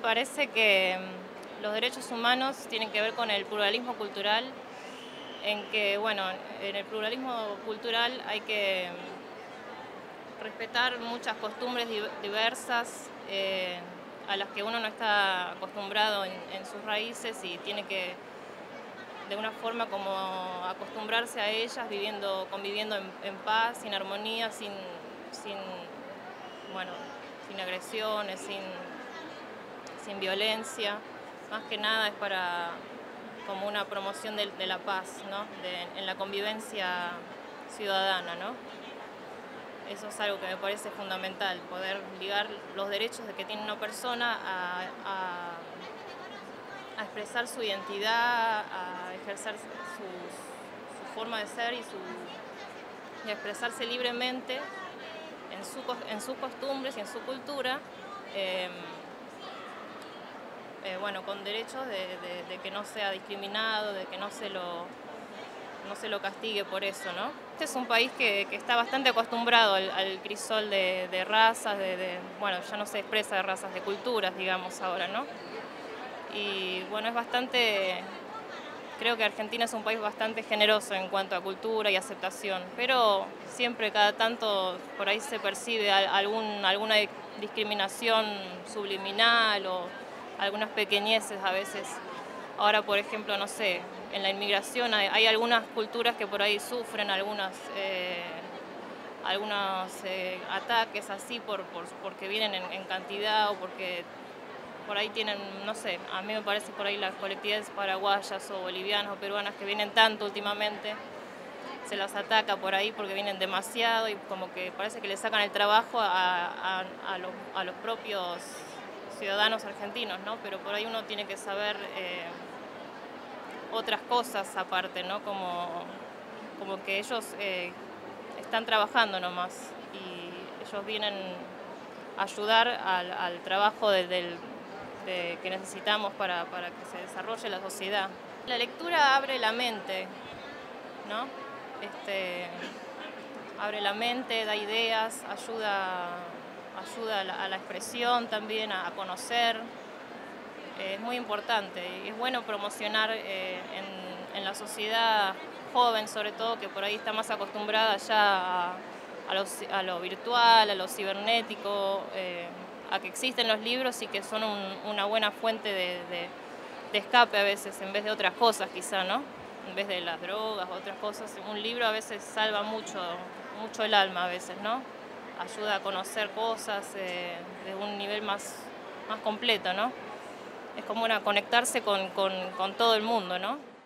parece que los derechos humanos tienen que ver con el pluralismo cultural, en que, bueno, en el pluralismo cultural hay que respetar muchas costumbres diversas a las que uno no está acostumbrado en sus raíces y tiene que de una forma como acostumbrarse a ellas, conviviendo en paz, sin armonía, sin, bueno, sin agresiones, sin violencia. Más que nada es como una promoción de la paz, ¿no? En la convivencia ciudadana, ¿no? Eso es algo que me parece fundamental, poder ligar los derechos de que tiene una persona a expresar su identidad, a ejercer su forma de ser y a expresarse libremente en sus costumbres y en su cultura, bueno, con derechos de que no sea discriminado, de que no se lo castigue por eso, ¿no? Este es un país que está bastante acostumbrado al crisol de razas, bueno, ya no se expresa de razas, de culturas, digamos ahora, ¿no? Y bueno, creo que Argentina es un país bastante generoso en cuanto a cultura y aceptación, pero siempre, cada tanto, por ahí se percibe alguna discriminación subliminal o algunas pequeñeces a veces. Ahora, por ejemplo, no sé, en la inmigración hay algunas culturas que por ahí sufren algunos ataques así porque vienen en cantidad o porque por ahí tienen, no sé, a mí me parece por ahí las colectividades paraguayas o bolivianas o peruanas que vienen tanto últimamente, se las ataca por ahí porque vienen demasiado y como que parece que le sacan el trabajo a los propios ciudadanos argentinos, ¿no? Pero por ahí uno tiene que saber otras cosas aparte, ¿no? Como que ellos están trabajando nomás y ellos vienen a ayudar al trabajo que necesitamos para que se desarrolle la sociedad. La lectura abre la mente, ¿no? Abre la mente, da ideas, ayuda a la expresión también, a conocer. Es muy importante y es bueno promocionar en la sociedad joven, sobre todo, que por ahí está más acostumbrada ya a lo virtual, a lo cibernético, a que existen los libros y que son una buena fuente de escape a veces, en vez de otras cosas quizá, ¿no? En vez de las drogas o otras cosas, un libro a veces salva mucho el alma a veces, ¿no? Ayuda a conocer cosas de un nivel más completo, ¿no? Es como conectarse con todo el mundo, ¿no?